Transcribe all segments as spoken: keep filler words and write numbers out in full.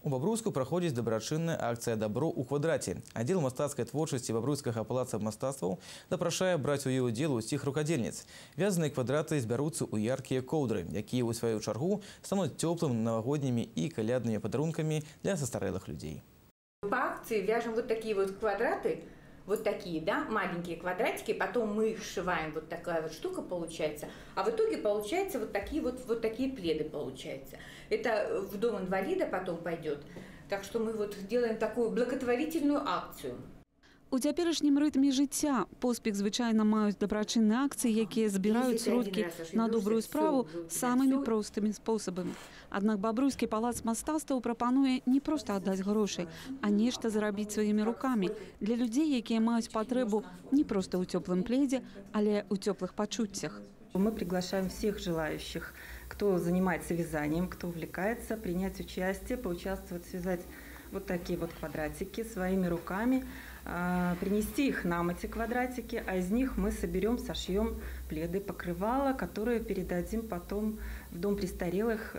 У Бабруйску праходзіць дабрачынная акцыя «Добро у квадраце». Аддзел мастацкай творчасці Бабруйскага палаца мастацтваў запрашае браць у яе удзел усіх рукадзельніц. Вязаныя квадраты збяруцца ў яркія коўдры, якія ў сваю чаргу стануць цёплымі навагоднімі і каляднымі падарункамі для састарэлых людзей. По акции вяжем вот такие вот квадраты, вот такие, да, маленькие квадратики, потом мы их сшиваем, вот такая вот штука получается, а в итоге получается вот такие вот, вот такие пледы получается. Это в дом инвалида потом пойдет, так что мы вот делаем такую благотворительную акцию. У цяперашнім рытме жыцця поспех звычайна маюць дабрачынныя акцыі, якія збіраюць сродкі на добрую справу самымі простымі спосабамі. Аднак Бабруйскі палац мастацтваў прапануе не проста аддаць грошы, а нешта зарабіць сваімі рукамі для людзей, якія маюць патрэбу не проста ў цёплым пледзе, але ў цёплых пачуццях. Мы приглашаем всех желающих, кто занимается вязанием, кто увлекается, принять участие, поучаствовать, связать вот такие вот квадратики своими руками, принести их нам, эти квадратики, а из них мы соберем, сошьем пледы, покрывала, которые передадим потом в дом престарелых,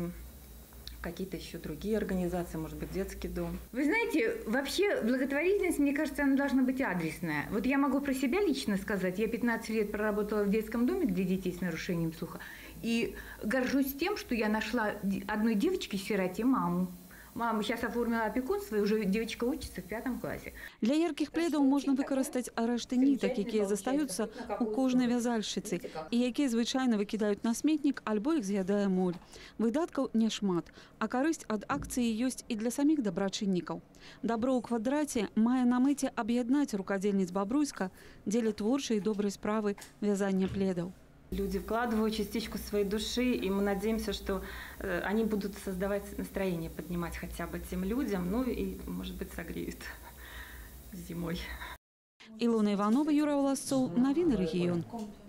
какие-то еще другие организации, может быть, детский дом. Вы знаете, вообще благотворительность, мне кажется, она должна быть адресная. Вот я могу про себя лично сказать. Я пятнадцать лет проработала в детском доме для детей с нарушением слуха. И горжусь тем, что я нашла одной девочке-сироте маму. Мама сейчас оформила опекунство, и уже девочка учится в пятом классе. Для яркіх пледаў можна выкарыстаць рэшты нітак, якія застаюцца у кожнай вязальшчыцы і якія звычайна выкідаюць на сметнік альбо іх з'ядае моль. Выдаткаў няшмат, а карысць ад акцыі ёсць і для саміх дабрачыннікаў. Добро ў квадраце мае на мэце аб'яднаць рукадзельніц Бабруйска дзеля творчай і добрай справы вязання пледаў. Люди вкладывают частичку своей души, и мы надеемся, что э, они будут создавать настроение, поднимать хотя бы тем людям, ну и, может быть, согреют зимой. Илона Иванова, Юра Волосцов, новины регион.